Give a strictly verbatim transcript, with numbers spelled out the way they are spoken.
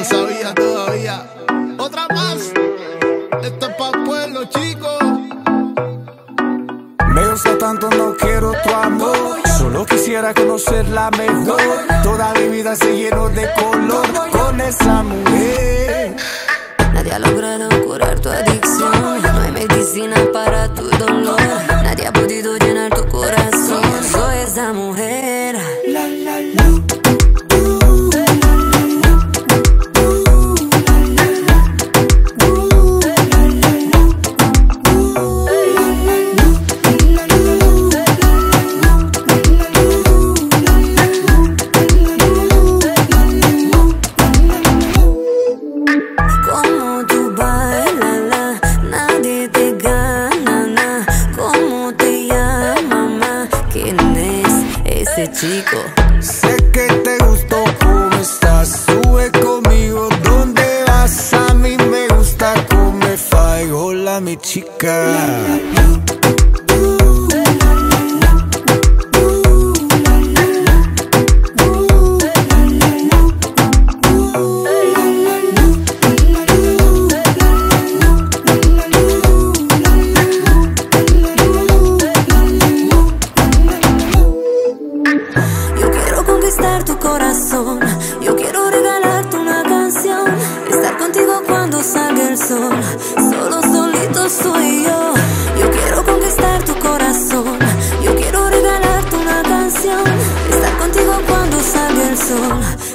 sabía todavía. Otra más. Esto es pa' pueblo, chicos. Me gusta tanto, no quiero tu amor. Solo quisiera conocerla mejor. Toda mi vida se llenó de color con esa mujer. Nadie ha logrado curar tu adicción. No hay medicina para tu dolor. Nadie ha podido llenar tu corazón. Soy esa mujer. La, la, la. Chico, sé que te gustó cómo estás. Sube conmigo, ¿dónde vas? A mí me gusta cómo me fai. Hola, mi chica. Tu corazón, yo quiero regalarte una canción, estar contigo cuando salga el sol, solo solito soy yo. Yo quiero conquistar tu corazón, yo quiero regalarte una canción, estar contigo cuando salga el sol.